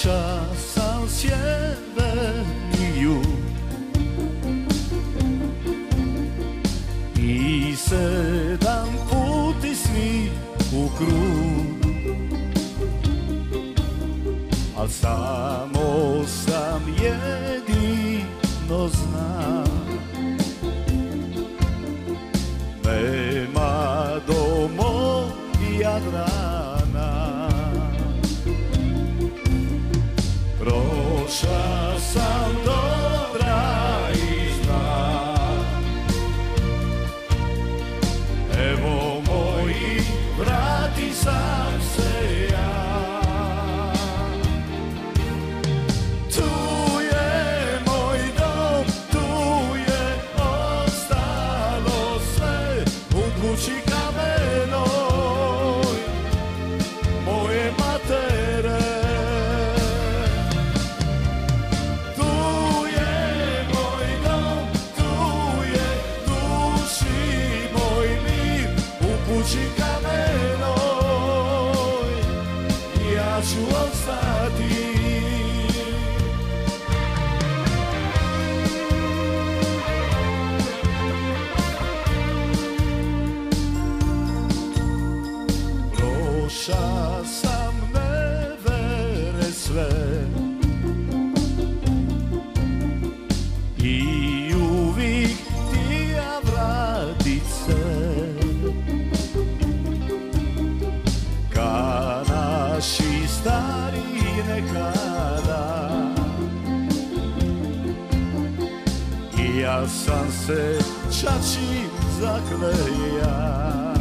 Prošao sam sjever i jug i 7 puti svi u krug, al samo sam jedino znam, nema do mog Jadrana. Prošao sam dobra i znam, evo moji, vrati sam se ja. Tu je moj dom, tu je ostalo sve, u kući kamenoj moje matere. Kući kamenoj ja ću ostati. Prošao sam nevere sve i uvijek ti ja vratit se, ka naši stari nekada. I ja sam se čači zakleja,